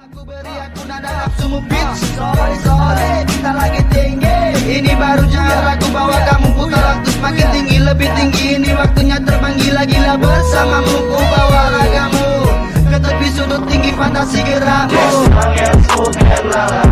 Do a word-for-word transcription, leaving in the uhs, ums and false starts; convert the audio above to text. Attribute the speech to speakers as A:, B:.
A: Aku beri aku nada nafsumu bitch. Sore sore kita lagi tinggi. Ini baru jangan ragu bawa kamu putar waktu semakin tinggi lebih tinggi. Ini waktunya terbang gila-gila bersamamu. Ku bawa ragamu ke tepi sudut tinggi fantasi gerakmu.